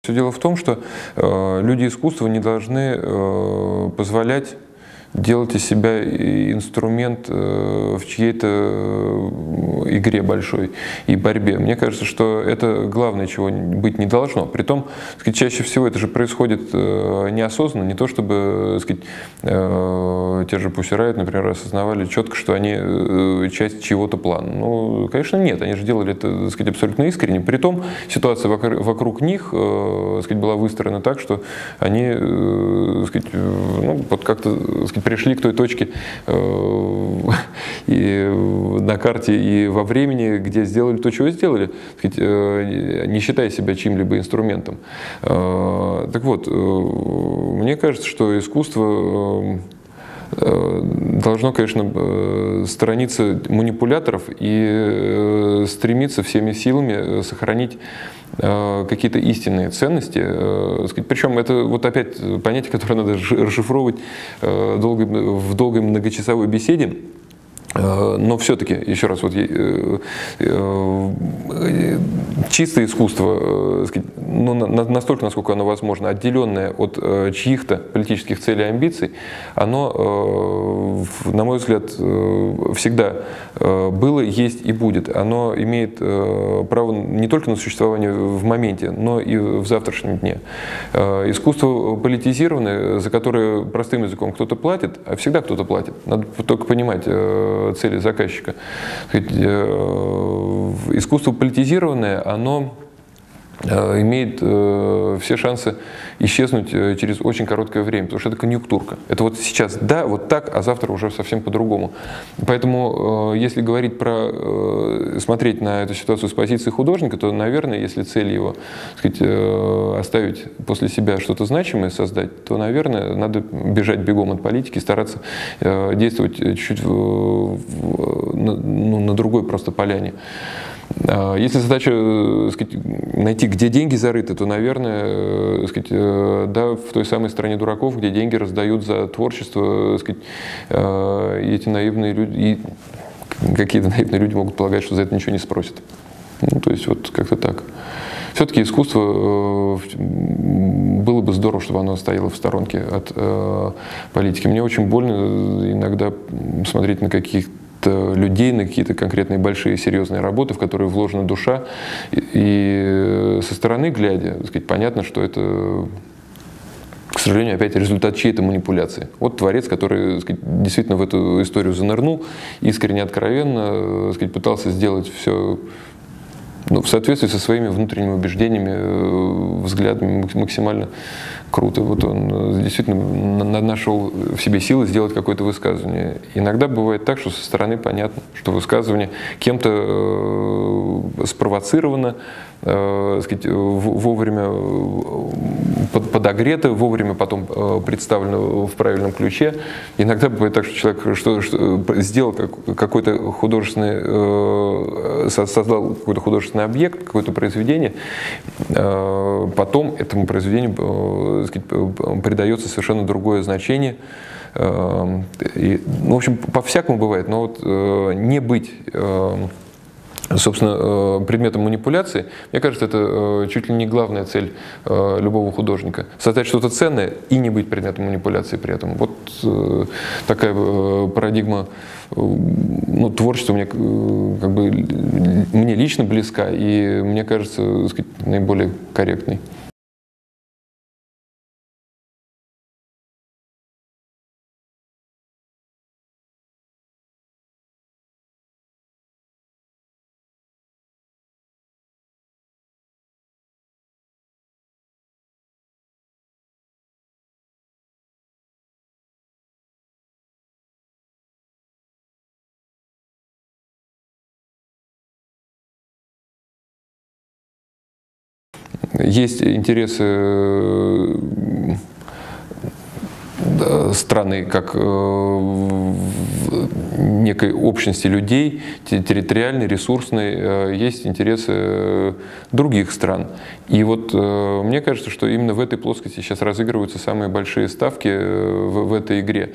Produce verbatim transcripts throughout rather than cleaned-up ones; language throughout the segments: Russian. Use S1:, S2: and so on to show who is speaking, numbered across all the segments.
S1: Все дело в том, что э, люди искусства не должны э, позволять делать из себя инструмент э, в чьей-то игре большой и борьбе. Мне кажется, что это главное, чего быть не должно. Притом, так сказать, чаще всего это же происходит э, неосознанно, не то чтобы, так сказать, э, те же Pussy Riot, например, осознавали четко, что они э, часть чего-то плана. Ну, конечно, нет, они же делали это, так сказать, абсолютно искренне. Притом ситуация вокруг, вокруг них, э, так сказать, была выстроена так, что они, э, так сказать, ну, вот как-то, так сказать, пришли к той точке э, и на карте и во времени, где сделали то, чего сделали, так сказать, э, не считая себя чьим-либо инструментом. Э, так вот, э, мне кажется, что искусство э, должно, конечно, сторониться манипуляторов и стремиться всеми силами сохранить какие-то истинные ценности. Причем это вот опять понятие, которое надо расшифровывать в долгой многочасовой беседе. Но все-таки, еще раз, вот, чистое искусство, ну, настолько, насколько оно возможно, отделенное от чьих-то политических целей и амбиций, оно, на мой взгляд, всегда было, есть и будет. Оно имеет право не только на существование в моменте, но и в завтрашнем дне. Искусство политизированное, за которое простым языком кто-то платит, а всегда кто-то платит. Надо только понимать цели заказчика. Искусство политизированное, оно имеет все шансы исчезнуть через очень короткое время, потому что это конъюнктурка. Это вот сейчас да, вот так, а завтра уже совсем по-другому. Поэтому, если говорить про, смотреть на эту ситуацию с позиции художника, то, наверное, если цель его, так сказать, оставить после себя что-то значимое, создать, то, наверное, надо бежать бегом от политики, стараться действовать чуть-чуть ну, на другой просто поляне. Если задача, сказать, найти, где деньги зарыты, то, наверное, сказать, да, в той самой стране дураков, где деньги раздают за творчество, сказать, эти наивные люди, и какие-то наивные люди могут полагать, что за это ничего не спросят. Ну, то есть вот как-то так. Все-таки искусство, было бы здорово, чтобы оно стояло в сторонке от политики. Мне очень больно иногда смотреть на каких-то людей, на какие-то конкретные большие серьезные работы, в которые вложена душа, и со стороны глядя, так сказать, понятно, что это, к сожалению, опять результат чьей-то манипуляции. Вот творец, который, так сказать, действительно в эту историю занырнул, искренне, откровенно, так сказать, пытался сделать все, ну, в соответствии со своими внутренними убеждениями, взглядами, максимально круто. Вот он действительно нашел в себе силы сделать какое-то высказывание. Иногда бывает так, что со стороны понятно, что высказывание кем-то спровоцировано, э, сказать, вовремя подогрето, вовремя потом представлено в правильном ключе. Иногда бывает так, что человек что, что, сделал какой-то художественный, создал какой-то художественный объект, какое-то произведение, потом этому произведению, так сказать, придается совершенно другое значение. И, ну, в общем, по-всякому бывает, но вот не быть, собственно, предметом манипуляции, мне кажется, это чуть ли не главная цель любого художника. Создать что-то ценное и не быть предметом манипуляции при этом. Вот такая парадигма, ну, творчества мне, как бы, мне лично близка и, мне кажется, так сказать, наиболее корректной. Есть интересы страны как некой общности людей, территориальной, ресурсной, есть интересы других стран. И вот мне кажется, что именно в этой плоскости сейчас разыгрываются самые большие ставки в, в этой игре,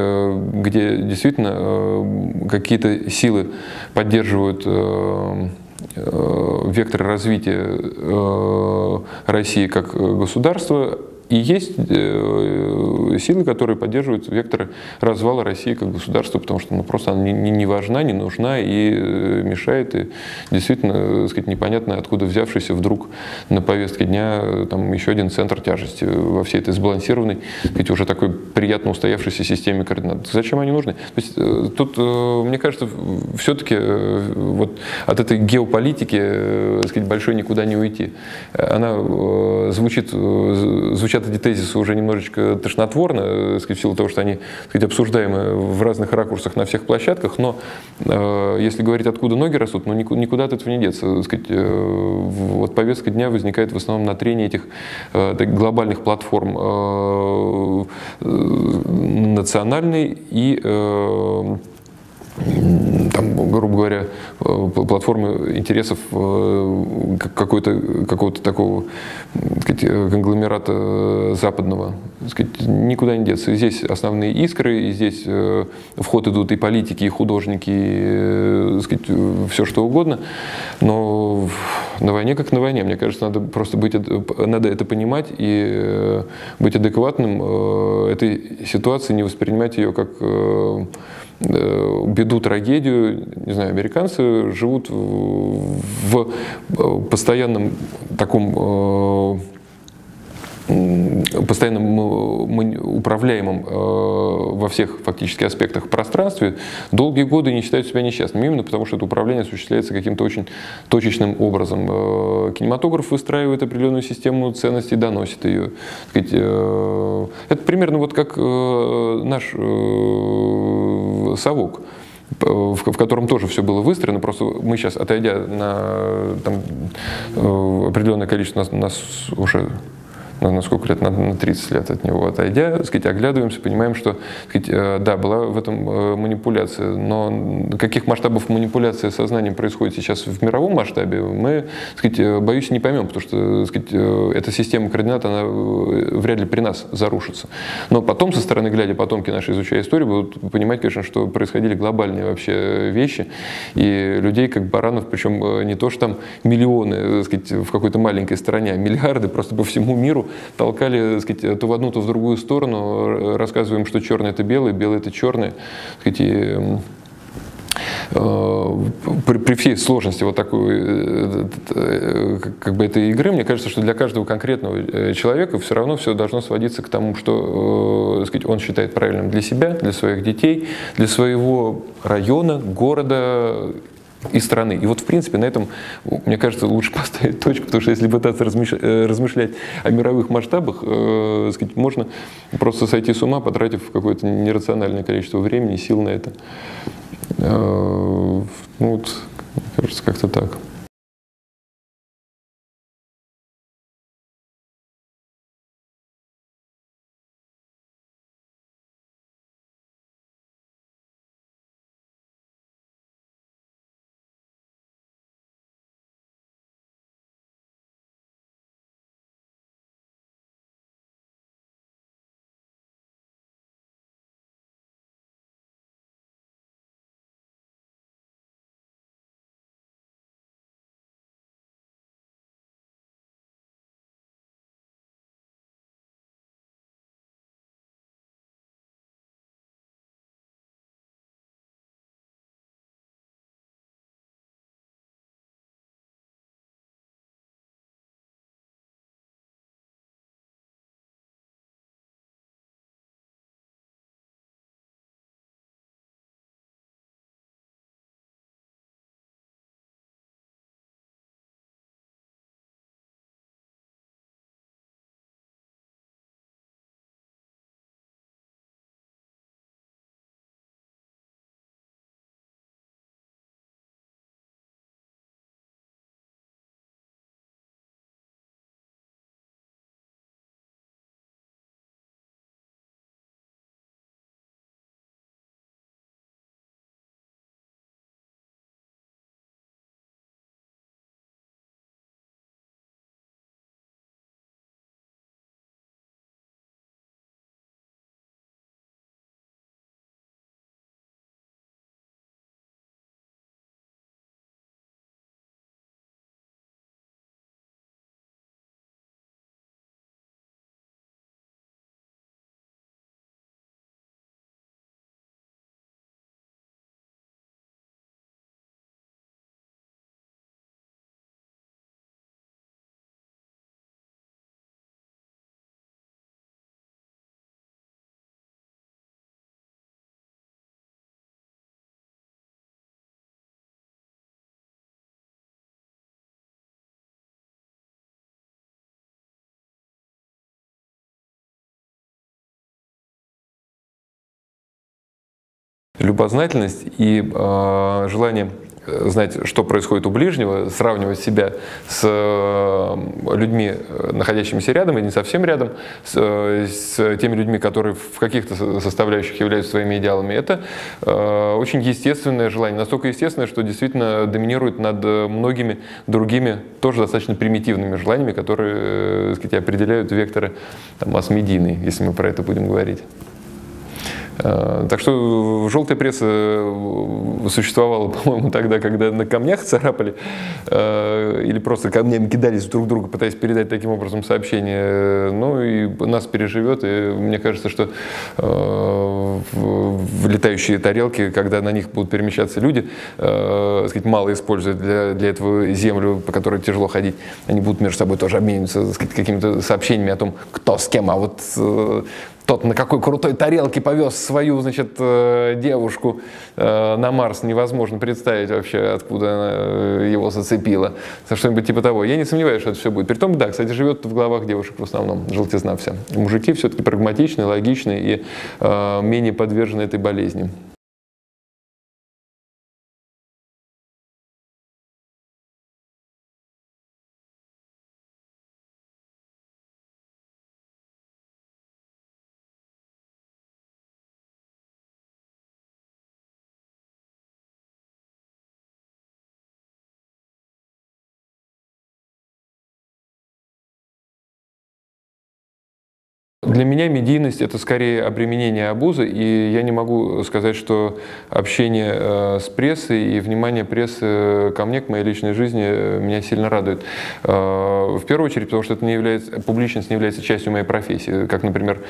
S1: где действительно какие-то силы поддерживают векторы развития России как государства, и есть силы, которые поддерживают векторы развала России как государства, потому что ну, просто она не, не важна, не нужна и мешает, и действительно, так сказать, непонятно, откуда взявшийся вдруг на повестке дня там еще один центр тяжести во всей этой сбалансированной, сказать, уже такой приятно устоявшейся системе координат. Зачем они нужны? То есть тут, мне кажется, все-таки вот от этой геополитики, так сказать, большой никуда не уйти. Она звучит, звучат эти тезисы уже немножечко тошнотворно, сказать, в силу того, что они, сказать, обсуждаемы в разных ракурсах на всех площадках, но э, если говорить, откуда ноги растут, ну никуда от этого не деться. Сказать, э, вот повестка дня возникает в основном на трении этих э, глобальных платформ э, э, национальной и э, там, грубо говоря, платформы интересов какой-то, какого-то такого, сказать, конгломерата западного, сказать, никуда не деться. И здесь основные искры, и здесь в ход идут и политики, и художники, и, сказать, все что угодно. Но на войне как на войне. Мне кажется, надо просто быть, надо это понимать и быть адекватным этой ситуации, не воспринимать ее как беду, трагедию. Не знаю, американцы живут в постоянном таком постоянно управляемым во всех фактически аспектах пространстве долгие годы не считают себя несчастными, именно потому что это управление осуществляется каким-то очень точечным образом. Кинематограф выстраивает определенную систему ценностей, доносит ее. Это примерно вот как наш совок, в котором тоже все было выстроено, просто мы сейчас, отойдя на там, определенное количество, нас, нас уже на сколько лет, на тридцать лет от него отойдя, так сказать, оглядываемся, понимаем, что, так сказать, да, была в этом манипуляция, но каких масштабов манипуляции сознанием происходит сейчас в мировом масштабе, мы, так сказать, боюсь, не поймем, потому что, так сказать, эта система координат, она вряд ли при нас зарушится. Но потом, со стороны глядя, потомки наши, изучая историю, будут понимать, конечно, что происходили глобальные вообще вещи, и людей как баранов, причем не то, что там миллионы, так сказать, в какой-то маленькой стране, а миллиарды просто по всему миру толкали, так сказать, то в одну, то в другую сторону, рассказываем, что черное это белое, белое это черное. Так сказать, и, э, при, при всей сложности вот такой как бы этой игры, мне кажется, что для каждого конкретного человека все равно все должно сводиться к тому, что, так сказать, он считает правильным для себя, для своих детей, для своего района, города и страны. И вот, в принципе, на этом, мне кажется, лучше поставить точку, потому что если пытаться размышлять о мировых масштабах, э, сказать, можно просто сойти с ума, потратив какое-то нерациональное количество времени, сил на это. Э, ну, вот, мне кажется, как-то так. любознательность и э, желание знать, что происходит у ближнего, сравнивать себя с людьми, находящимися рядом или не совсем рядом, с, с теми людьми, которые в каких-то составляющих являются своими идеалами, это э, очень естественное желание, настолько естественное, что действительно доминирует над многими другими, тоже достаточно примитивными желаниями, которые, э, так сказать, определяют векторы масс-медийные, если мы про это будем говорить. Так что желтая пресса существовала, по-моему, тогда, когда на камнях царапали или просто камнями кидались друг в друга, пытаясь передать таким образом сообщение. Ну и нас переживет, и мне кажется, что в летающие тарелки, когда на них будут перемещаться люди, сказать, мало используют для, для этого землю, по которой тяжело ходить, они будут между собой тоже обмениваться, сказать, какими-то сообщениями о том, кто с кем, а вот тот на какой крутой тарелке повез свою, значит, девушку на Марс, невозможно представить вообще, откуда она его зацепила. Что-нибудь типа того. Я не сомневаюсь, что это все будет. Притом, да, кстати, живет в головах девушек в основном, желтизна вся. Мужики все-таки прагматичные, логичные и э, менее подвержены этой болезни. Для меня медийность – это скорее обременение обузы, и я не могу сказать, что общение э, с прессой и внимание прессы ко мне, к моей личной жизни, меня сильно радует. Э, в первую очередь, потому что это не является, публичность не является частью моей профессии, как, например,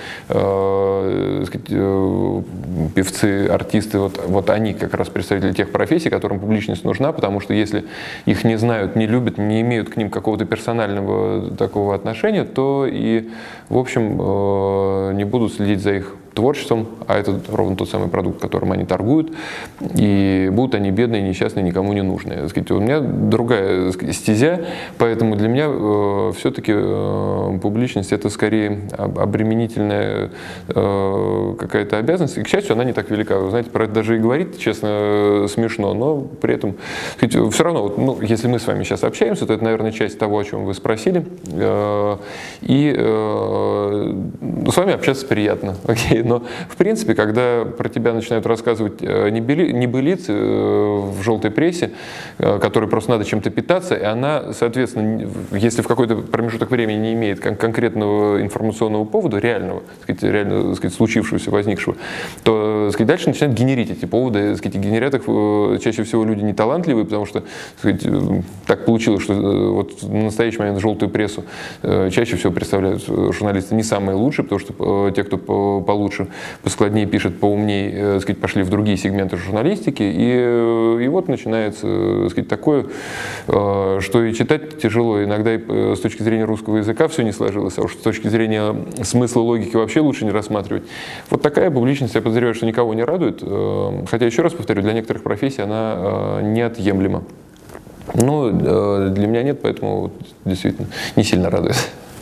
S1: э, сказать, э, певцы, артисты, вот, вот они как раз представители тех профессий, которым публичность нужна, потому что если их не знают, не любят, не имеют к ним какого-то персонального такого отношения, то и, в общем, э, не будут следить за их творчеством, а это ровно тот самый продукт, которым они торгуют, и будут они бедные, несчастные, никому не нужные. У меня другая стезя, поэтому для меня э, все-таки э, публичность – это скорее обременительная э, какая-то обязанность, и, к счастью, она не так велика. Вы знаете, про это даже и говорить, честно, смешно, но при этом сказать, все равно, вот, ну, если мы с вами сейчас общаемся, то это, наверное, часть того, о чем вы спросили, э, и э, с вами общаться приятно, окей. Но, в принципе, когда про тебя начинают рассказывать небылицы в желтой прессе, которой просто надо чем-то питаться, и она, соответственно, если в какой-то промежуток времени не имеет кон- конкретного информационного повода, реального, сказать, реально, так сказать, случившегося, возникшего, то, так сказать, дальше начинают генерить эти поводы. Так сказать, генерят их чаще всего люди неталантливые, потому что, так сказать, так получилось, что вот в настоящий момент желтую прессу чаще всего представляют журналисты не самые лучшие, потому что те, кто получше, поскладнее пишет, поумнее, так сказать, пошли в другие сегменты журналистики, и, и вот начинается, так сказать, такое, что и читать тяжело, иногда и с точки зрения русского языка все не сложилось, а уж с точки зрения смысла логики вообще лучше не рассматривать. Вот такая публичность, я подозреваю, что никого не радует, хотя, еще раз повторю, для некоторых профессий она неотъемлема. Но для меня нет, поэтому действительно не сильно радует.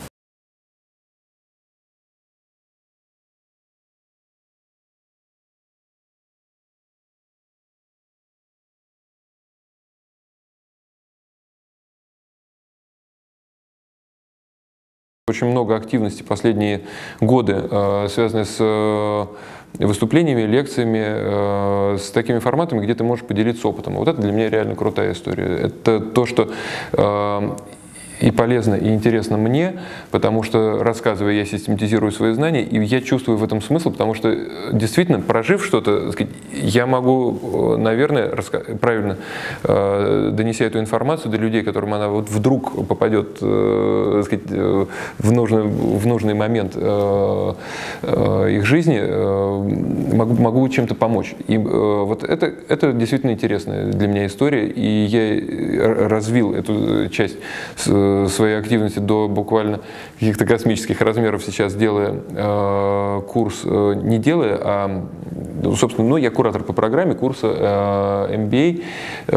S1: Очень много активности последние годы, связанные с выступлениями, лекциями, с такими форматами, где ты можешь поделиться опытом. Вот это для меня реально крутая история. Это то, что и полезно, и интересно мне, потому что, рассказывая, я систематизирую свои знания, и я чувствую в этом смысл, потому что, действительно, прожив что-то, я могу, наверное, правильно донеся эту информацию до людей, которым она вот вдруг попадет, так сказать, в нужный, в нужный момент их жизни, могу, могу чем-то помочь. И вот это, это действительно интересная для меня история, и я развил эту часть своей активности до буквально каких-то космических размеров сейчас, делая э, курс, э, не делая, а, собственно, ну, я куратор по программе курса э, эм би эй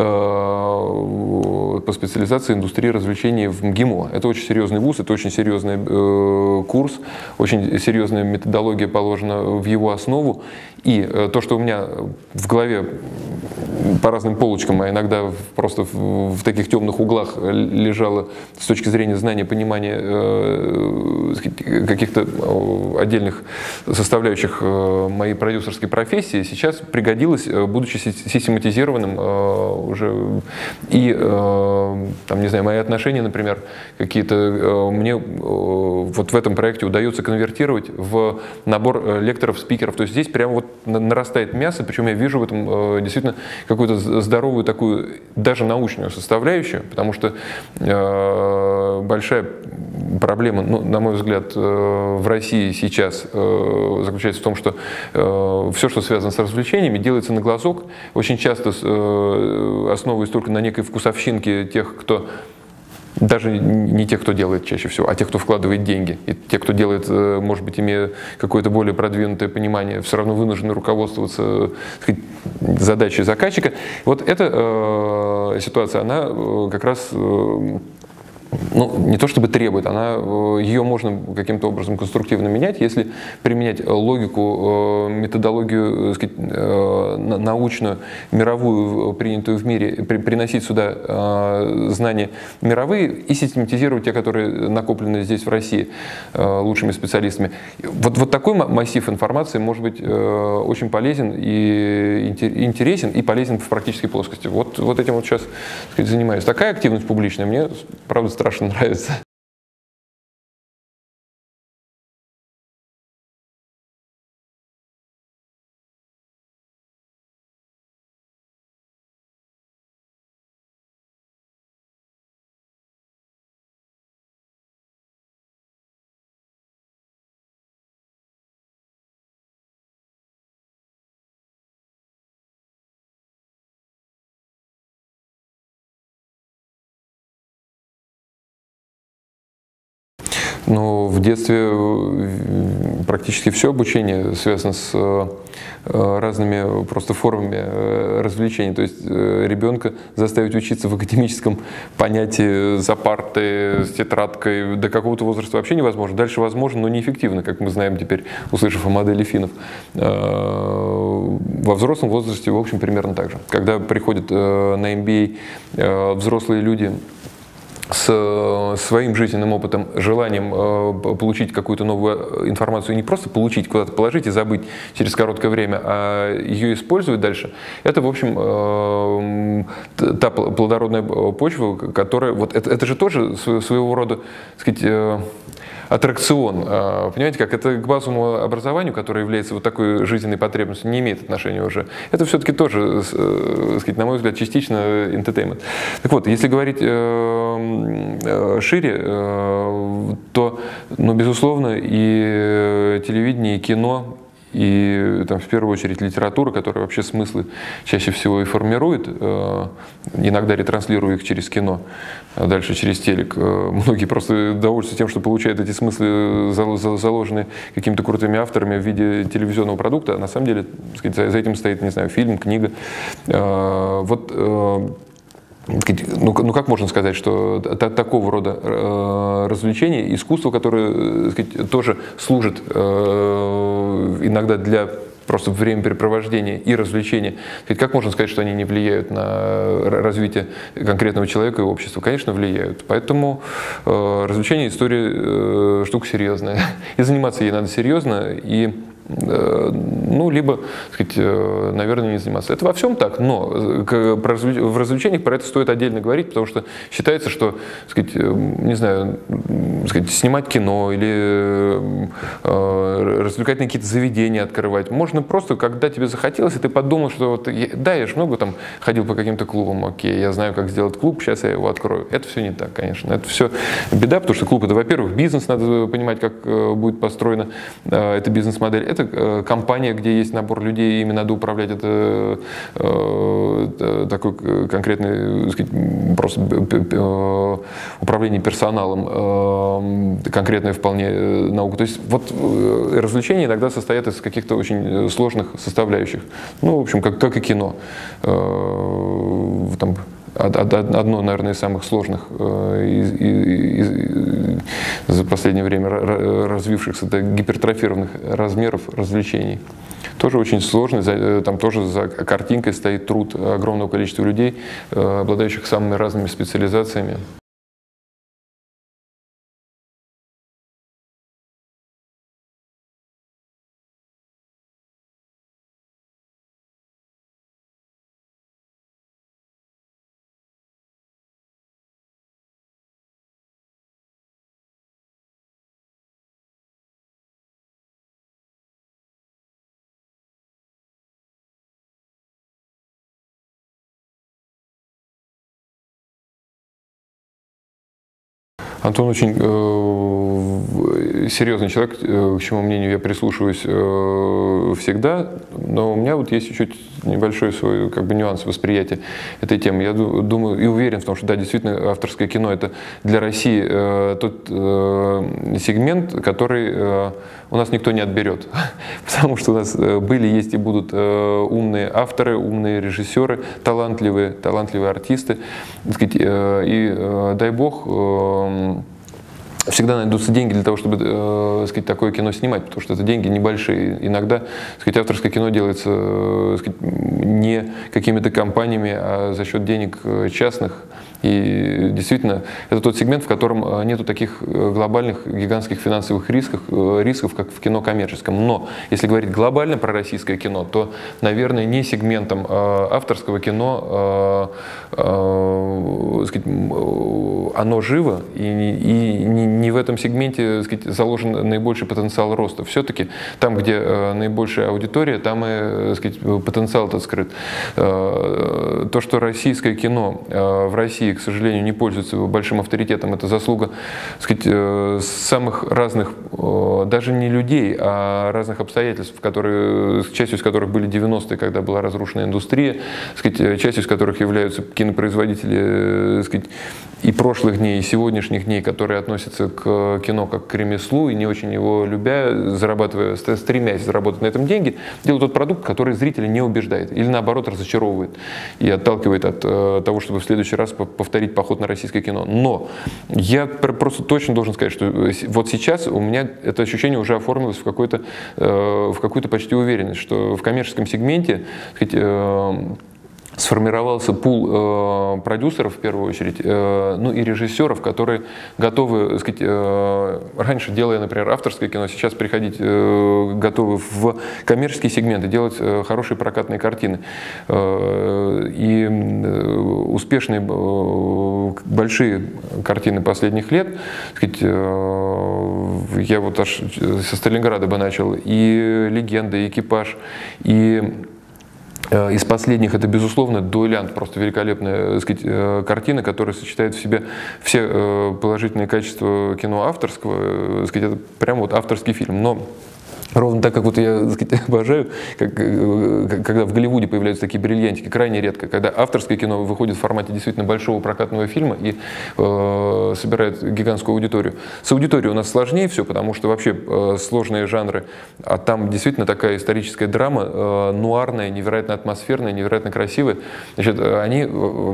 S1: э, по специализации индустрии развлечений в МГИМО. Это очень серьезный вуз, это очень серьезный э, курс, очень серьезная методология положена в его основу. И э, то, что у меня в голове по разным полочкам, а иногда просто в, в таких темных углах лежало с точки зрения знания, понимания э, каких-то отдельных составляющих э, моей продюсерской профессии, сейчас пригодилось, будучи систематизированным э, уже. И, э, там, не знаю, мои отношения, например, какие-то, э, мне э, вот в этом проекте удается конвертировать в набор э, лекторов, спикеров. То есть здесь прямо вот нарастает мясо, причем я вижу в этом э, действительно какую-то здоровую такую, даже научную составляющую, потому что э, большая проблема, ну, на мой взгляд, э, в России сейчас э, заключается в том, что э, все, что связано с развлечениями, делается на глазок, очень часто э, основываясь только на некой вкусовщинке тех, кто даже не тех, кто делает чаще всего, а тех, кто вкладывает деньги. И те, кто делает, может быть, имея какое-то более продвинутое понимание, все равно вынуждены руководствоваться, так сказать, задачей заказчика. Вот эта э, ситуация, она э, как раз э, ну, не то чтобы требует, она, ее можно каким-то образом конструктивно менять, если применять логику, методологию, сказать, научную, мировую, принятую в мире, приносить сюда знания мировые и систематизировать те, которые накоплены здесь в России лучшими специалистами. Вот, вот такой массив информации может быть очень полезен и интересен, и полезен в практической плоскости. Вот, вот этим вот сейчас, так сказать, занимаюсь. Такая активность публичная мне, правда, страшно нравится. Но в детстве практически все обучение связано с разными просто формами развлечений. То есть ребенка заставить учиться в академическом понятии за партой, с тетрадкой до какого-то возраста вообще невозможно. Дальше возможно, но неэффективно, как мы знаем теперь, услышав о модели финнов. Во взрослом возрасте, в общем, примерно так же. Когда приходят на эм би эй взрослые люди с своим жизненным опытом, желанием э, получить какую-то новую информацию, и не просто получить, куда-то положить и забыть через короткое время, а ее использовать дальше, это, в общем, э, та плодородная почва, которая, вот это, это же тоже своего рода, так сказать, э, аттракцион. Понимаете, как это к базовому образованию, которое является вот такой жизненной потребностью, не имеет отношения уже. Это все-таки тоже, так сказать, на мой взгляд, частично entertainment. Так вот, если говорить шире, то, ну, безусловно, и телевидение, и кино, и там, в первую очередь литература, которая вообще смыслы чаще всего и формирует, иногда ретранслируя их через кино, а дальше через телек. Многие просто довольствуются тем, что получают эти смыслы, заложенные какими-то крутыми авторами в виде телевизионного продукта, а на самом деле, так сказать, за этим стоит, не знаю, фильм, книга. Вот. Ну, ну как можно сказать, что такого рода э, развлечения, искусство, которое, так сказать, тоже служит э, иногда для просто времяпрепровождения и развлечения, как можно сказать, что они не влияют на развитие конкретного человека и общества? Конечно, влияют. Поэтому э, развлечение, история э, штука серьезная. И заниматься ей надо серьезно, и ну, либо, так сказать, наверное, не заниматься. Это во всем так, но в развлечениях про это стоит отдельно говорить, потому что считается, что, так сказать, не знаю, так сказать, снимать кино или развлекательные какие-то заведения открывать можно просто, когда тебе захотелось, и ты подумал, что вот, да, я же много там ходил по каким-то клубам, окей, я знаю, как сделать клуб, сейчас я его открою. Это все не так, конечно. Это все беда, потому что клуб — это, во-первых, бизнес, надо понимать, как будет построена эта бизнес-модель. Это это компания, где есть набор людей, ими надо управлять, это такой конкретный, так сказать, просто управление персоналом, конкретная вполне наука. То есть вот развлечения иногда состоят из каких-то очень сложных составляющих. Ну, в общем, как, как и кино. Там, одно, наверное, из самых сложных из, из, из, за последнее время развившихся до гипертрофированных размеров развлечений. Тоже очень сложно, там тоже за картинкой стоит труд огромного количества людей, обладающих самыми разными специализациями. Антон очень э, серьезный человек, э, к чему мнению я прислушиваюсь э, всегда, но у меня вот есть чуть-чуть небольшой свой как бы нюанс восприятия этой темы. Я думаю и уверен в том, что да, действительно авторское кино — это для России э, тот э, сегмент, который э, у нас никто не отберет, потому что у нас были, есть и будут э, умные авторы, умные режиссеры, талантливые, талантливые артисты, так сказать, э, и э, дай бог э, всегда найдутся деньги для того, чтобы э, сказать, такое кино снимать, потому что это деньги небольшие. Иногда сказать, авторское кино делается э, сказать, не какими-то компаниями, а за счет денег частных. И действительно, это тот сегмент, в котором нету таких глобальных, гигантских финансовых рисков, рисков, как в кино коммерческом. Но если говорить глобально про российское кино, то, наверное, не сегментом авторского кино сказать, оно живо, и, и не в этом сегменте сказать, заложен наибольший потенциал роста. Все-таки там, где наибольшая аудитория, там и сказать, потенциал этот скрыт. То, что российское кино в России, к сожалению, не пользуется большим авторитетом, это заслуга, так сказать, самых разных, даже не людей, а разных обстоятельств, которые, частью из которых были девяностые, когда была разрушена индустрия, так сказать, частью из которых являются кинопроизводители, так сказать, и прошлых дней, и сегодняшних дней, которые относятся к кино как к ремеслу, и не очень его любя, зарабатывая, стремясь заработать на этом деньги, делают тот продукт, который зрителя не убеждает, или наоборот разочаровывает и отталкивает от того, чтобы в следующий раз повторить поход на российское кино. Но я просто точно должен сказать, что вот сейчас у меня это ощущение уже оформилось в какую-то в какую-то почти уверенность, что в коммерческом сегменте, сказать, сформировался пул э, продюсеров, в первую очередь, э, ну и режиссеров, которые готовы, так сказать, э, раньше делая, например, авторское кино, сейчас приходить э, готовы в коммерческие сегменты, делать э, хорошие прокатные картины. Э, и э, успешные э, большие картины последних лет, так сказать, э, я вот аж со Сталинграда бы начал, и «Легенда», и «Экипаж», и из последних это, безусловно, «Дуэлянт», просто великолепная, так сказать, картина, которая сочетает в себе все положительные качества кино авторского, так сказать, это прям вот авторский фильм. Но ровно так, как вот я, так сказать, обожаю, как, когда в Голливуде появляются такие бриллиантики, крайне редко, когда авторское кино выходит в формате действительно большого прокатного фильма и э, собирает гигантскую аудиторию. С аудиторией у нас сложнее все, потому что вообще э, сложные жанры, а там действительно такая историческая драма, э, нуарная, невероятно атмосферная, невероятно красивая. Значит, они, э,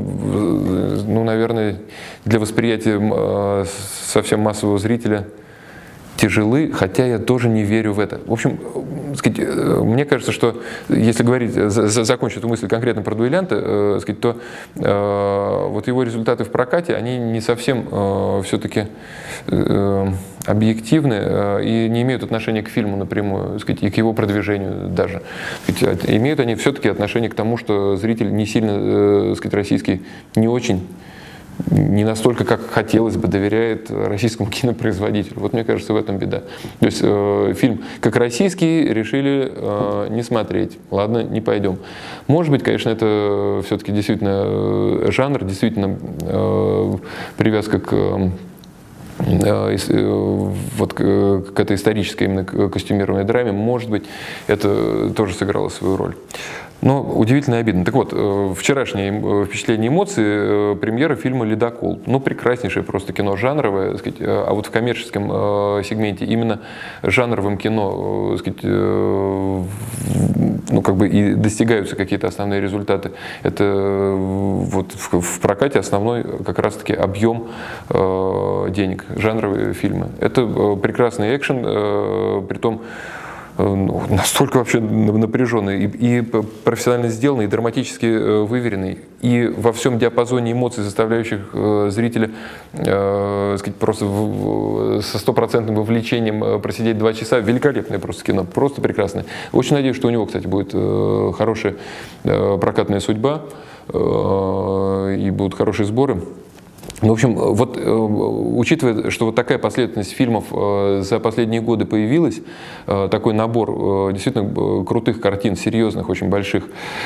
S1: ну, наверное, для восприятия э, совсем массового зрителя тяжелы, хотя я тоже не верю в это. В общем, сказать, мне кажется, что если говорить, закончить эту мысль конкретно про «Дуэлянта», сказать, то э, вот его результаты в прокате, они не совсем э, все-таки э, объективны э, и не имеют отношения к фильму напрямую, сказать, и к его продвижению даже. Сказать, имеют они все-таки отношение к тому, что зритель не сильно, э, сказать, российский, не очень, не настолько, как хотелось бы, доверяет российскому кинопроизводителю. Вот мне кажется, в этом беда. То есть э, фильм как российский решили э, не смотреть. Ладно, не пойдем. Может быть, конечно, это все-таки действительно жанр, действительно э, привязка к вот к этой исторической именно костюмированной драме, может быть, это тоже сыграло свою роль. Но удивительно и обидно. Так вот, вчерашние впечатления и эмоции премьера фильма «Ледокол». Ну, прекраснейшее просто кино жанровое, так сказать, а вот в коммерческом сегменте именно жанровым кино, так сказать, ну, как бы и достигаются какие-то основные результаты. Это вот в, в прокате основной как раз-таки объем э, денег, жанровые фильмы. Это прекрасный экшен, э, притом ну, настолько вообще напряженный и, и профессионально сделанный, и драматически выверенный, и во всем диапазоне эмоций, заставляющих э, зрителя э, сказать, просто в, со стопроцентным вовлечением просидеть два часа. Великолепное просто кино, просто прекрасное. Очень надеюсь, что у него, кстати, будет э, хорошая э, прокатная судьба э, и будут хорошие сборы. Ну, в общем, вот учитывая, что вот такая последовательность фильмов за последние годы появилась, такой набор действительно крутых картин, серьезных, очень больших,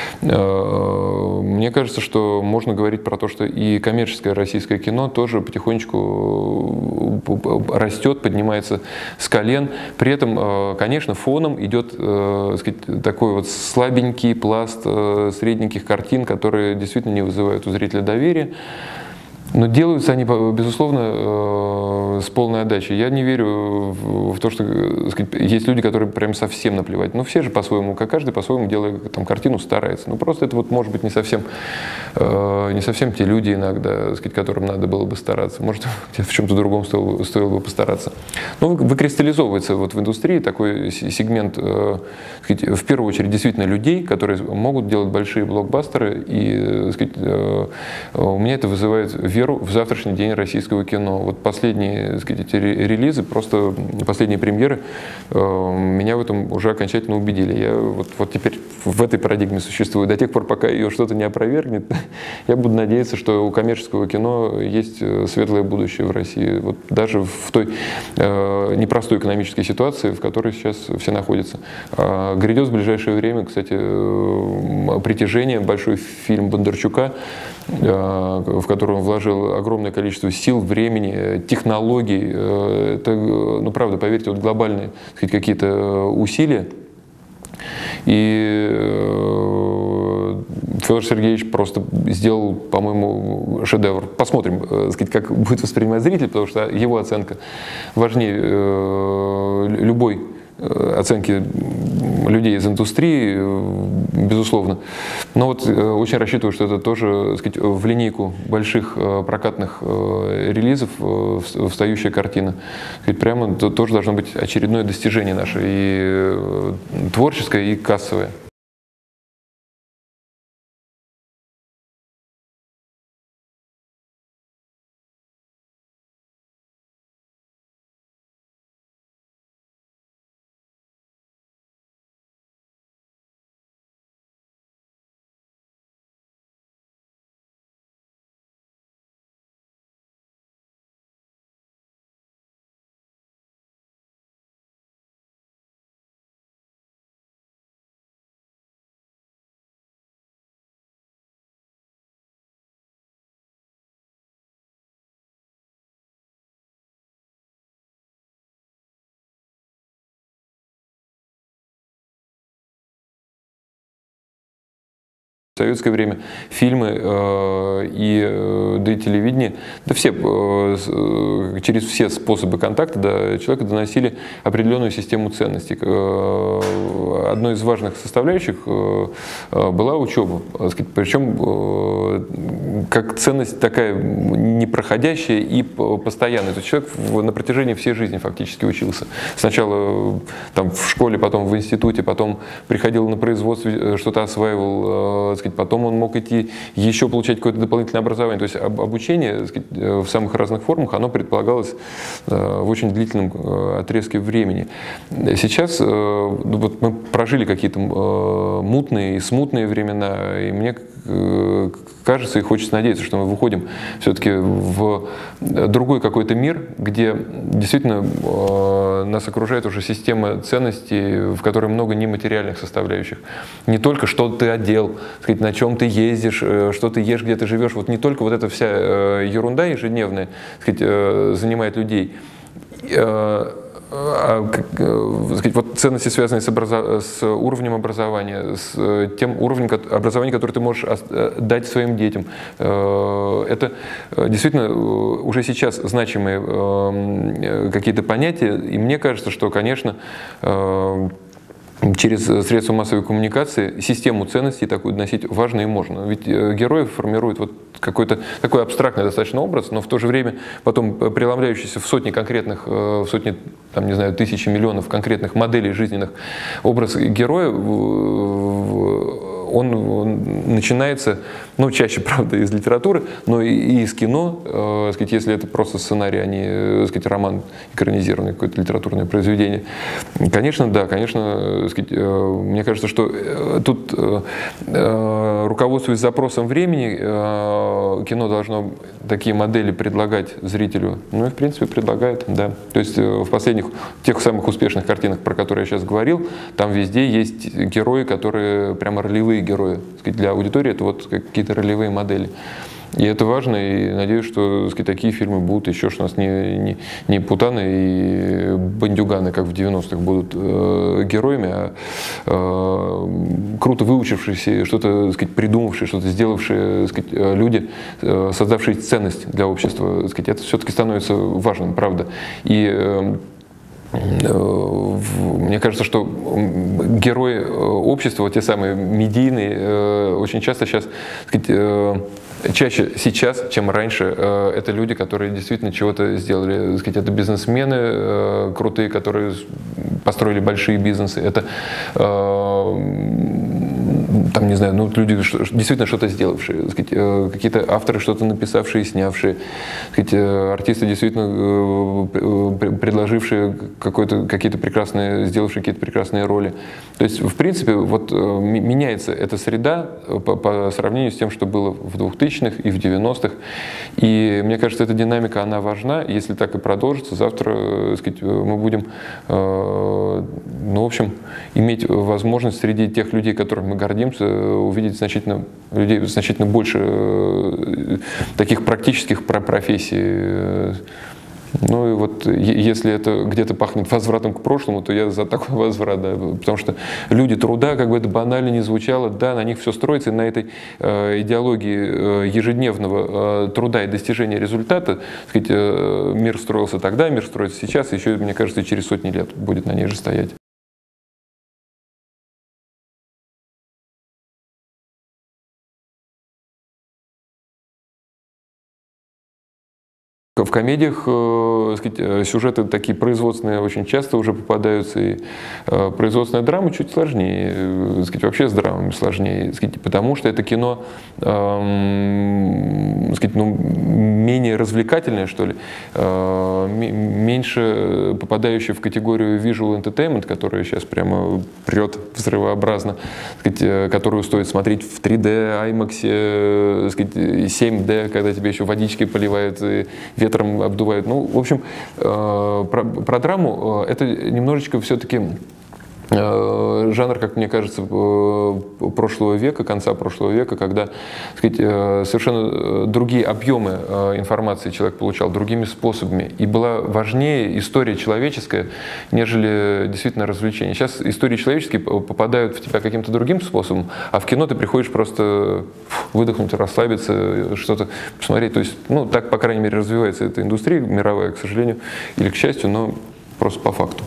S1: мне кажется, что можно говорить про то, что и коммерческое российское кино тоже потихонечку растет, поднимается с колен. При этом, конечно, фоном идет, так сказать, такой вот слабенький пласт средненьких картин, которые действительно не вызывают у зрителя доверия. Но делаются они, безусловно, с полной отдачей. Я не верю в то, что, так сказать, есть люди, которые прям совсем наплевать. Ну, все же по-своему, как каждый по-своему, делая там картину, старается. Ну, просто это вот, может быть, не совсем, не совсем те люди иногда, так сказать, которым надо было бы стараться. Может, в чем-то другом стоило, стоило бы постараться. Но выкристаллизовывается вот в индустрии такой сегмент, так сказать, в первую очередь, действительно людей, которые могут делать большие блокбастеры. И, так сказать, у меня это вызывает веру в завтрашний день российского кино. Вот последние, так сказать, эти релизы, просто последние премьеры э, меня в этом уже окончательно убедили. Я вот, вот теперь в этой парадигме существую. До тех пор, пока ее что-то не опровергнет, я буду надеяться, что у коммерческого кино есть светлое будущее в России. Вот даже в той э, непростой экономической ситуации, в которой сейчас все находятся. А грядет в ближайшее время, кстати, э, «Притяжение», большой фильм Бондарчука, э, в котором вложил огромное количество сил, времени, технологий. Это, ну, правда, поверьте, вот глобальные, так сказать, какие-то усилия. И Федор Сергеевич просто сделал, по-моему, шедевр. Посмотрим, так сказать, как будет воспринимать зритель, потому что его оценка важнее любой оценки людей из индустрии, безусловно. Но вот очень рассчитываю, что это тоже, так сказать, в линейку больших прокатных релизов встающая картина. Прямо это тоже должно быть очередное достижение наше, и творческое, и кассовое. В советское время фильмы э, и, э, да и телевидение, да все, э, через все способы контакта до человека доносили определенную систему ценностей. Э, одной из важных составляющих э, была учеба, причем э, как ценность такая непроходящая и постоянная. То есть человек на протяжении всей жизни фактически учился. Сначала там, в школе, потом в институте, потом приходил на производство, что-то осваивал, э, потом он мог идти еще получать какое-то дополнительное образование. То есть обучение, сказать, в самых разных формах, оно предполагалось в очень длительном отрезке времени. Сейчас вот мы прожили какие-то мутные и смутные времена, и мне кажется и хочется надеяться, что мы выходим все-таки в другой какой-то мир, где действительно э, нас окружает уже система ценностей, в которой много нематериальных составляющих. Не только что ты одел, сказать, на чем ты ездишь, э, что ты ешь, где ты живешь. Вот не только вот эта вся э, ерунда ежедневная, сказать, э, занимает людей. Э, А, как, сказать, вот ценности, связанные с, образо... с уровнем образования, с тем уровнем образования, который ты можешь дать своим детям. Это действительно уже сейчас значимые какие-то понятия, и мне кажется, что, конечно, через средства массовой коммуникации систему ценностей такую доносить важно и можно. Ведь герои формируют вот какой-то такой абстрактный достаточно образ, но в то же время потом преломляющийся в сотни конкретных, в сотни, там, не знаю, тысячи, миллионов конкретных моделей жизненных, образ героя, он, он начинается, ну, чаще, правда, из литературы, но и, и из кино, э, сказать, если это просто сценарий, а не, э, сказать, роман экранизированный, какое-то литературное произведение. Конечно, да, конечно, сказать, э, мне кажется, что э, тут, э, э, руководствуясь запросом времени, э, кино должно такие модели предлагать зрителю, ну и, в принципе, предлагает, да. То есть э, в последних, тех самых успешных картинах, про которые я сейчас говорил, там везде есть герои, которые прямо ролевые герои. Сказать, для аудитории это вот какие-то ролевые модели. И это важно, и надеюсь, что, сказать, такие фильмы будут еще, что у нас не, не, не путаны и бандюганы, как в девяностых, будут э, героями, а э, круто выучившиеся, что-то, сказать, придумавшие, что-то сделавшие, сказать, люди, э, создавшие ценность для общества. Сказать, это все-таки становится важным, правда. И э, мне кажется, что герои общества, вот те самые медийные, очень часто сейчас, сказать, чаще сейчас, чем раньше, это люди, которые действительно чего-то сделали. Сказать, это бизнесмены крутые, которые построили большие бизнесы. Это, там, не знаю, ну, люди действительно что-то сделавшие. Сказать, какие-то авторы что-то написавшие, снявшие. Сказать, артисты действительно предложившие какие-то прекрасные, сделавшие какие-то прекрасные роли. То есть, в принципе, вот меняется эта среда по, по сравнению с тем, что было в двухтысячных и в девяностых. И мне кажется, эта динамика, она важна. Если так и продолжится, завтра, сказать, мы будем, ну, в общем, иметь возможность среди тех людей, которых мы гордимся, увидеть значительно, людей, значительно больше таких практических профессий. Ну и вот если это где-то пахнет возвратом к прошлому, то я за такой возврат, да, потому что люди труда, как бы это банально не звучало, да, на них все строится, и на этой э, идеологии э, ежедневного э, труда и достижения результата, так сказать, э, мир строился тогда, мир строится сейчас, еще, мне кажется, через сотни лет будет на ней же стоять. В комедиях, э, сказать, сюжеты такие производственные очень часто уже попадаются, и э, производственная драма чуть сложнее, э, сказать, вообще с драмами сложнее, сказать, потому что это кино э, сказать, ну, менее развлекательное, что ли, э, меньше попадающее в категорию visual entertainment, которая сейчас прямо прет взрывообразно, сказать, которую стоит смотреть в три дэ, аймакс, э, сказать, семь дэ, когда тебе еще водичкой поливают, и ветром обдувают. Ну, в общем, про, про драму это немножечко все-таки жанр, как мне кажется, прошлого века, конца прошлого века, когда, так сказать, совершенно другие объемы информации человек получал, другими способами. И была важнее история человеческая, нежели действительно развлечение. Сейчас истории человеческие попадают в тебя каким-то другим способом, а в кино ты приходишь просто выдохнуть, расслабиться, что-то посмотреть. То есть, ну, так, по крайней мере, развивается эта индустрия мировая, к сожалению, или к счастью, но просто по факту.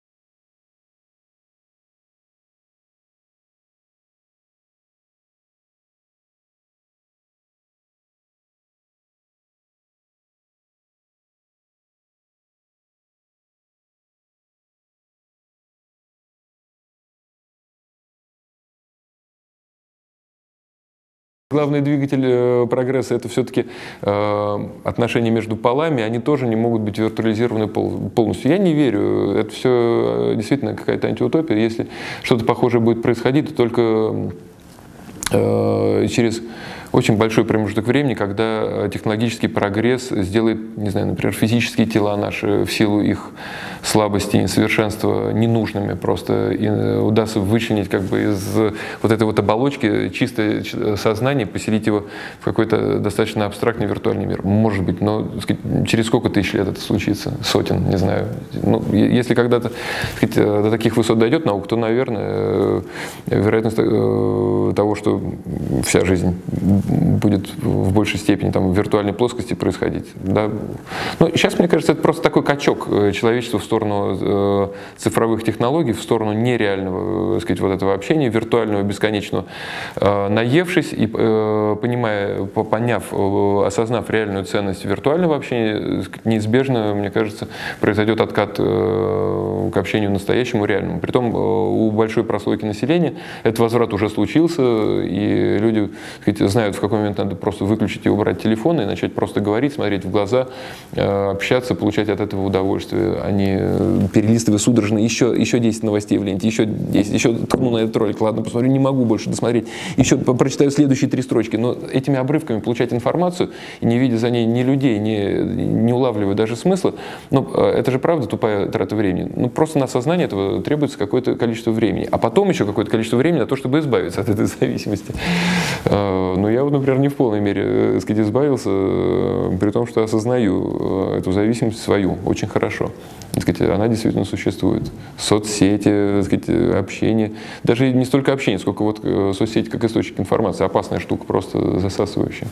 S1: Главный двигатель прогресса — это все-таки э, отношения между полами, они тоже не могут быть виртуализированы пол, полностью. Я не верю, это все действительно какая-то антиутопия. Если что-то похожее будет происходить, то только э, через очень большой промежуток времени, когда технологический прогресс сделает, не знаю, например, физические тела наши в силу их слабости и несовершенства ненужными, просто и удастся вычленить как бы из вот этой вот оболочки чистое сознание, поселить его в какой-то достаточно абстрактный виртуальный мир. Может быть, но сказать, через сколько тысяч лет это случится? Сотен, не знаю. Ну, если когда-то до таких высот дойдет наука, то, наверное, вероятность того, что вся жизнь будет в большей степени там, в виртуальной плоскости происходить. Да. Но сейчас, мне кажется, это просто такой качок человечества в сторону э, цифровых технологий, в сторону нереального, так сказать, вот этого общения, виртуального, бесконечного. Э, наевшись и э, понимая, поняв, э, осознав реальную ценность виртуального общения, неизбежно, мне кажется, произойдет откат э, к общению настоящему, реальному. Притом э, у большой прослойки населения этот возврат уже случился, и люди, так сказать, знают, в какой момент надо просто выключить и убрать телефон и начать просто говорить, смотреть в глаза, общаться, получать от этого удовольствие, а не перелистывая судорожно еще, еще десять новостей в ленте, еще десять, еще ткну на этот ролик, ладно, посмотрю, не могу больше досмотреть, еще прочитаю следующие три строчки. Но этими обрывками получать информацию, и не видя за ней ни людей, не, не улавливая даже смысла, ну, это же правда тупая трата времени. Ну, просто на осознание этого требуется какое-то количество времени, а потом еще какое-то количество времени на то, чтобы избавиться от этой зависимости. Но я вот, например, не в полной мере, так сказать, избавился, при том, что осознаю эту зависимость свою очень хорошо. Так сказать, она действительно существует. Соцсети, так сказать, общение. Даже не столько общение, сколько вот соцсети как источник информации. Опасная штука, просто засасывающая.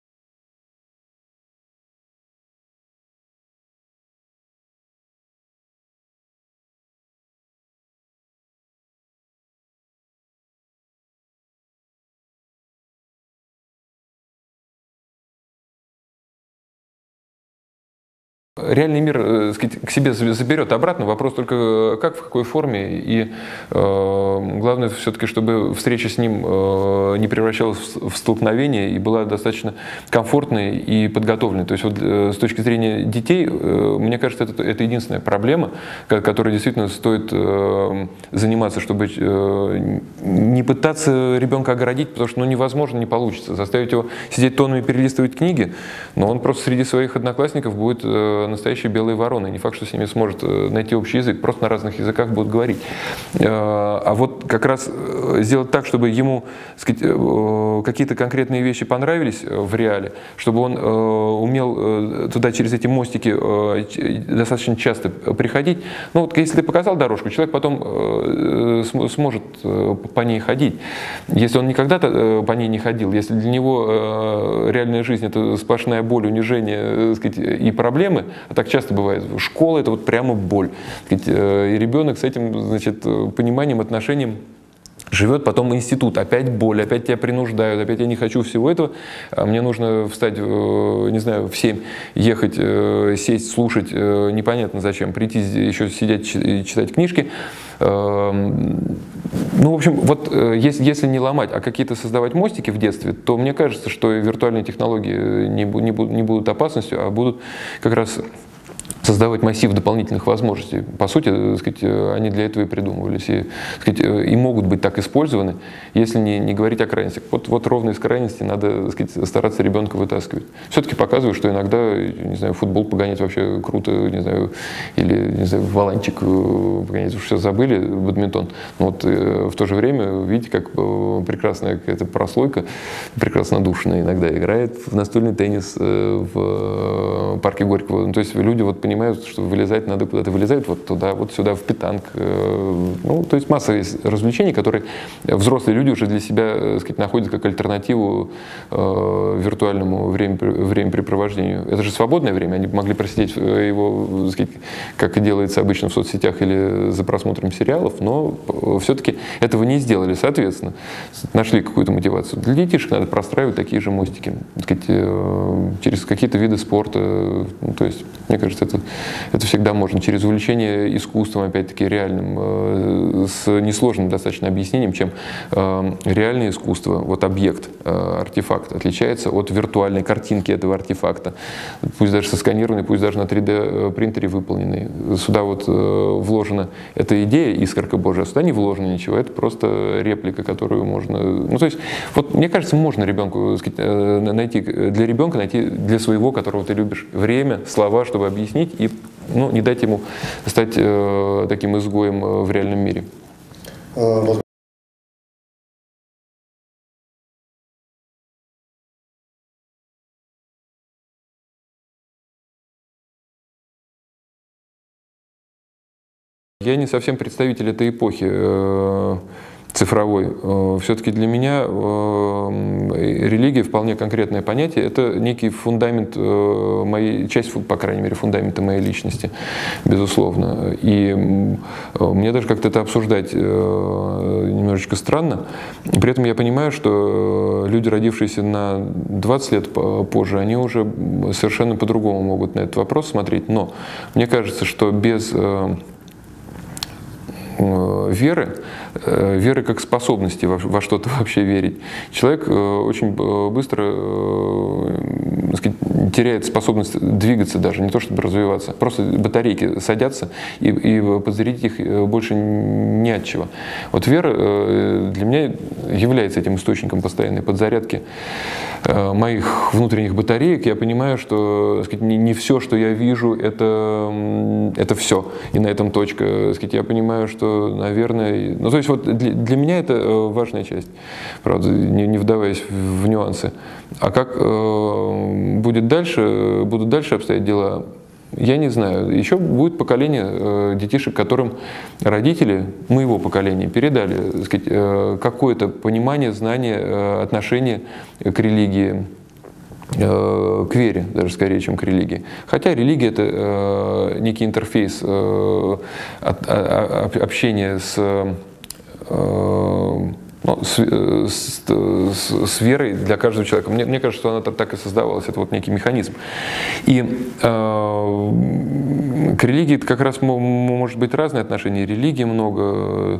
S1: Реальный мир, так сказать, к себе заберет обратно. Вопрос только как, в какой форме. И э, главное все-таки, чтобы встреча с ним э, не превращалась в, в столкновение и была достаточно комфортной и подготовленной. То есть вот, э, с точки зрения детей, э, мне кажется, это, это единственная проблема, которой действительно стоит э, заниматься, чтобы э, не пытаться ребенка огородить, потому что ну, невозможно, не получится. Заставить его сидеть тоннами и перелистывать книги, но он просто среди своих одноклассников будет э, настоящие белые вороны. Не факт, что с ними сможет найти общий язык, просто на разных языках будут говорить. А вот как раз сделать так, чтобы ему какие-то конкретные вещи понравились в реале, чтобы он умел туда через эти мостики достаточно часто приходить. Ну вот если ты показал дорожку, человек потом сможет по ней ходить. Если он никогда по ней не ходил, если для него реальная жизнь — это сплошная боль, унижение, так сказать, и проблемы, а так часто бывает. Школа — это вот прямо боль. И ребенок с этим, значит, пониманием, отношением живет, потом институт, опять боль, опять тебя принуждают, опять я не хочу всего этого, мне нужно встать, не знаю, в семь, ехать, сесть, слушать, непонятно зачем, прийти еще сидеть, читать книжки. Ну, в общем, вот если, если не ломать, а какие-то создавать мостики в детстве, то мне кажется, что виртуальные технологии не, не, будут, не будут опасностью, а будут как раз создавать массив дополнительных возможностей. По сути, так сказать, они для этого и придумывались. И, так сказать, и могут быть так использованы, если не, не говорить о крайностях. Вот, вот ровно из крайности надо, так сказать, стараться ребенка вытаскивать. Все-таки показываю, что иногда, не знаю, футбол погонять вообще круто, не знаю, или, не знаю, валанчик погонять, уж все забыли, бадминтон. Но вот в то же время, видите, как прекрасная какая-то прослойка, прекрасно душная иногда играет в настольный теннис в парке Горького. Ну, то есть люди вот понимают, что вылезать надо куда-то, вылезают вот туда, вот сюда, в питанг. Ну, то есть масса есть развлечений, которые взрослые люди уже для себя, так сказать, находят как альтернативу э, виртуальному время, времяпрепровождению. Это же свободное время, они могли просидеть его, так сказать, как и делается обычно в соцсетях или за просмотром сериалов, но все-таки этого не сделали, соответственно, нашли какую-то мотивацию. Для детишек надо простраивать такие же мостики, так сказать, э, через какие-то виды спорта. Ну, то есть, мне кажется, это это всегда можно через увлечение искусством, опять-таки реальным, с несложным достаточно объяснением, чем реальное искусство, вот объект, артефакт, отличается от виртуальной картинки этого артефакта, пусть даже сосканированной, пусть даже на три дэ принтере выполненной. Сюда вот вложена эта идея, искорка Божия, а сюда не вложено ничего, это просто реплика, которую можно... Ну, то есть, вот мне кажется, можно ребенку, так сказать, найти, для ребенка найти для своего, которого ты любишь, время, слова, чтобы объяснить и, ну, не дать ему стать э, таким изгоем в реальном мире. Я не совсем представитель этой эпохи э, цифровой. Э, Все-таки для меня э, религия вполне конкретное понятие. Это некий фундамент э, моей, часть, по крайней мере, фундамента моей личности, безусловно. И э, мне даже как-то это обсуждать э, немножечко странно. При этом я понимаю, что люди, родившиеся на двадцать лет позже, они уже совершенно по-другому могут на этот вопрос смотреть. Но мне кажется, что без э, веры, веры как способности во, во что-то вообще верить, человек очень быстро, так сказать, теряет способность двигаться даже, не то чтобы развиваться. Просто батарейки садятся, и, и подзарядить их больше не от чего. Вот вера для меня является этим источником постоянной подзарядки моих внутренних батареек. Я понимаю, что, так сказать, не, не все, что я вижу, это, это все, и на этом точка. Так сказать, я понимаю, что, наверное, ну то есть вот для, для меня это важная часть, правда, не, не вдаваясь в, в нюансы. А как э, будет дальше, будут дальше обстоять дела, я не знаю. Еще будет поколение э, детишек, которым родители моего поколения передали, так сказать, э, какое-то понимание, знание, э, отношение к религии, к вере, даже скорее, чем к религии. Хотя религия — это э, некий интерфейс э, от, а, общения с, э, ну, с, с, с, с верой для каждого человека. Мне, мне кажется, что она так и создавалась. Это вот некий механизм. И э, к религии как раз может быть разные отношения. Религии много.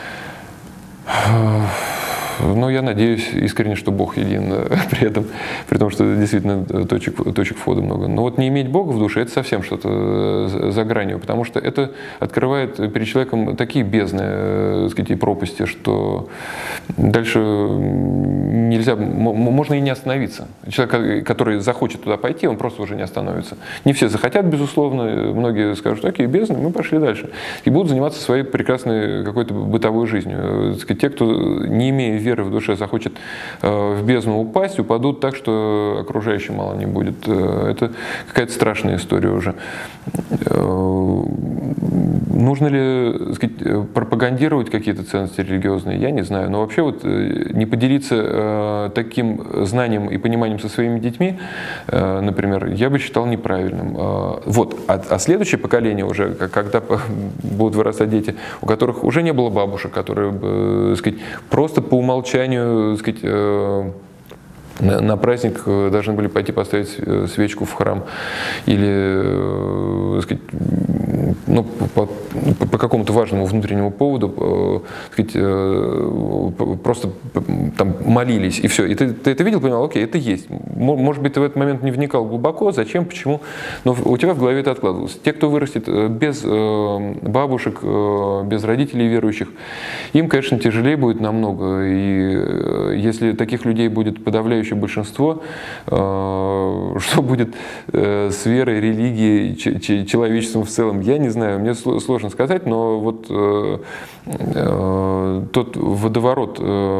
S1: Но я надеюсь искренне, что Бог един при этом, при том, что действительно точек, точек входа много. Но вот не иметь Бога в душе — это совсем что-то за гранью, потому что это открывает перед человеком такие бездны, так сказать, и пропасти, что дальше нельзя, можно и не остановиться. Человек, который захочет туда пойти, он просто уже не остановится. Не все захотят, безусловно, многие скажут: окей, бездны, мы пошли дальше. И будут заниматься своей прекрасной какой-то бытовой жизнью. Так сказать, те, кто, не имея веры в душе, захочет э, в бездну упасть, упадут так, что окружающим мало не будет. Э, это какая-то страшная история уже. Э, нужно ли, так сказать, пропагандировать какие-то ценности религиозные? Я не знаю. Но вообще вот э, не поделиться э, таким знанием и пониманием со своими детьми, э, например, я бы считал неправильным. Э, вот. А, а следующее поколение уже, когда будут вырастать дети, у которых уже не было бабушек, которые бы, так сказать, просто по умолчанию, так сказать, э, на, на праздник должны были пойти поставить свечку в храм или, э, так сказать, ну, по, по какому-то важному внутреннему поводу, э, сказать, э, просто там молились, и все. И ты, ты это видел, понимал: окей, это есть. Может быть, ты в этот момент не вникал глубоко, зачем, почему, но у тебя в голове это откладывалось. Те, кто вырастет без э, бабушек, э, без родителей верующих, им, конечно, тяжелее будет намного. И э, если таких людей будет подавляющее большинство, э, что будет э, с верой, религией, ч, ч, человечеством в целом, я не знаю, мне сложно сказать, но вот э, э, тот водоворот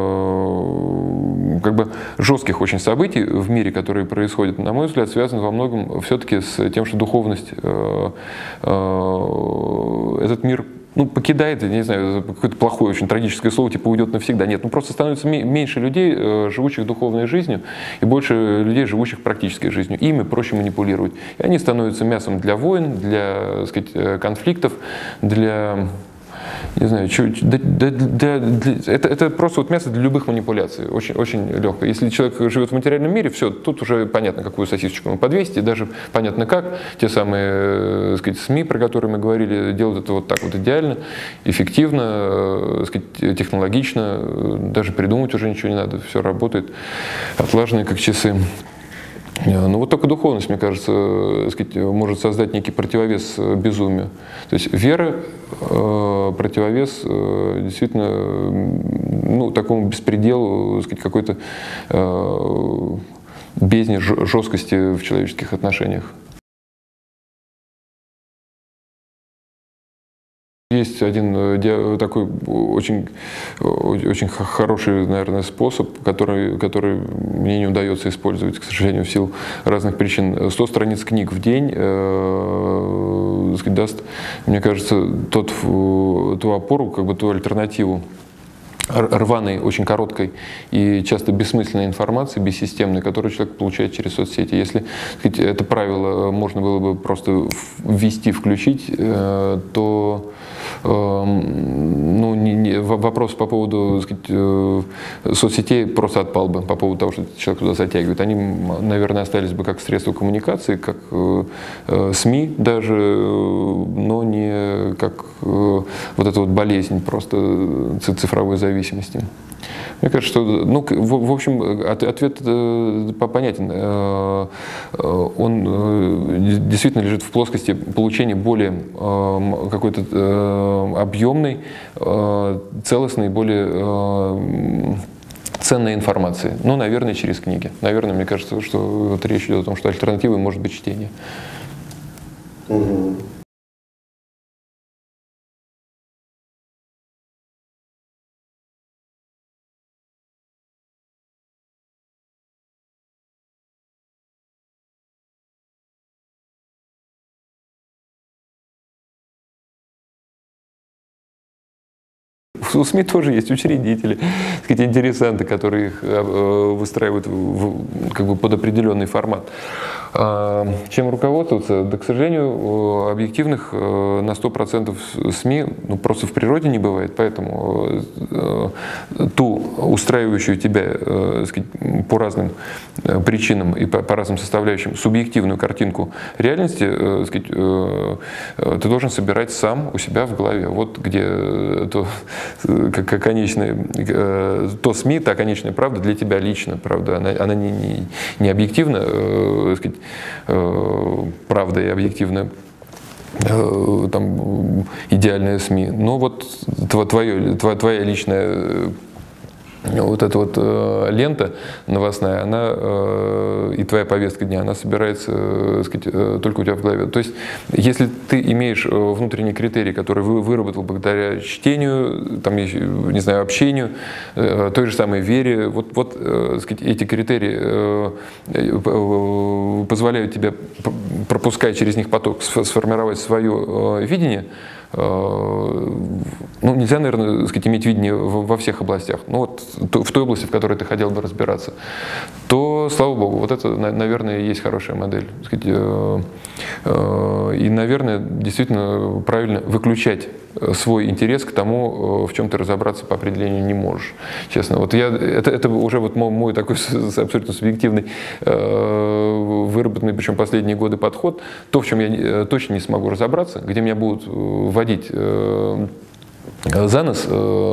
S1: э, как бы жестких очень событий в мире, которые происходят, на мой взгляд, связан во многом все-таки с тем, что духовность, э, э, этот мир, ну, покидает, я не знаю, какое-то плохое, очень трагическое слово, типа уйдет навсегда. Нет, ну просто становится меньше людей, живущих духовной жизнью, и больше людей, живущих практической жизнью. Ими проще манипулировать. И они становятся мясом для войн, для, так сказать, конфликтов, для Не знаю, чё, да, да, да, да, это, это просто вот место для любых манипуляций, очень, очень легко. Если человек живет в материальном мире, все, тут уже понятно, какую сосисочку ему подвесить, и даже понятно как. Те самые, так сказать, СМИ, про которые мы говорили, делают это вот так вот идеально, эффективно, так сказать, технологично, даже придумать уже ничего не надо, все работает, отлаженные как часы. Ну вот только духовность, мне кажется, сказать, может создать некий противовес безумию. То есть вера э, противовес э, действительно ну, такому беспределу, сказать, какой-то э, бездне жесткости в человеческих отношениях. Есть один такой очень, очень хороший, наверное, способ, который, который мне не удается использовать, к сожалению, в силу разных причин. сто страниц книг в день э, даст, мне кажется, тот, ту опору, как бы ту альтернативу рваной, очень короткой и часто бессмысленной информации, бессистемной, которую человек получает через соцсети. Если сказать, это правило можно было бы просто ввести, включить, то ну, не, не, вопрос по поводу сказать, соцсетей просто отпал бы, по поводу того, что человек туда затягивает. Они, наверное, остались бы как средство коммуникации, как СМИ даже, но не как вот эта вот болезнь просто цифровой зависимости. Мне кажется, что, ну, в, в общем, ответ понятен. Он действительно лежит в плоскости получения более какой-то объемной, целостной, более ценной информации. Ну, наверное, через книги. Наверное, мне кажется, что вот речь идет о том, что альтернативой может быть чтение.
S2: Угу.
S1: У СМИ тоже есть учредители, так сказать, интересанты, которые их выстраивают в, как бы под определенный формат. Чем руководствоваться? Да, к сожалению, объективных на сто процентов СМИ ну, просто в природе не бывает, поэтому ту устраивающую тебя сказать, по разным причинам и по, по разным составляющим субъективную картинку реальности сказать, ты должен собирать сам у себя в голове. Вот где то, как конечная, то СМИ, та конечная правда для тебя лично, правда, она, она не, не, не объективна, э, сказать, э, правда и объективно э, там, идеальная СМИ, но вот твое, твоя, твоя личная вот эта вот э, лента новостная, она э, и твоя повестка дня, она собирается э, сказать, э, только у тебя в голове. То есть, если ты имеешь э, внутренний критерий, который вы, выработал благодаря чтению, там, не знаю, общению, э, той же самой вере, вот, вот э, сказать, эти критерии э, э, позволяют тебе, пропуская через них поток, сформировать свое э, видение. Ну, нельзя, наверное, сказать, иметь видение во всех областях, но вот в той области, в которой ты хотел бы разбираться, то, слава богу, вот это, наверное, и есть хорошая модель. Сказать, и, наверное, действительно правильно выключать свой интерес к тому, в чем ты разобраться по определению не можешь. Честно, вот я, это, это уже вот мой, мой такой абсолютно субъективный, выработанный, причем последние годы подход, то, в чем я точно не смогу разобраться, где меня будут вводить за нос,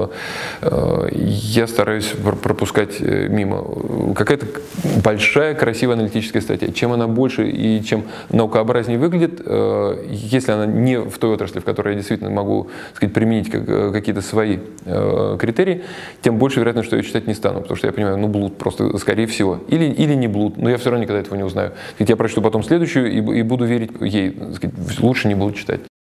S1: я стараюсь пропускать мимо. Какая-то большая, красивая аналитическая статья. Чем она больше и чем наукообразнее выглядит, если она не в той отрасли, в которой я действительно могу, так сказать, применить какие-то свои критерии, тем больше вероятность, что я читать не стану, потому что я понимаю, ну, блуд просто, скорее всего. Или, или не блуд, но я все равно никогда этого не узнаю. Я прочту потом следующую и, и буду верить ей. Так сказать, лучше не буду читать.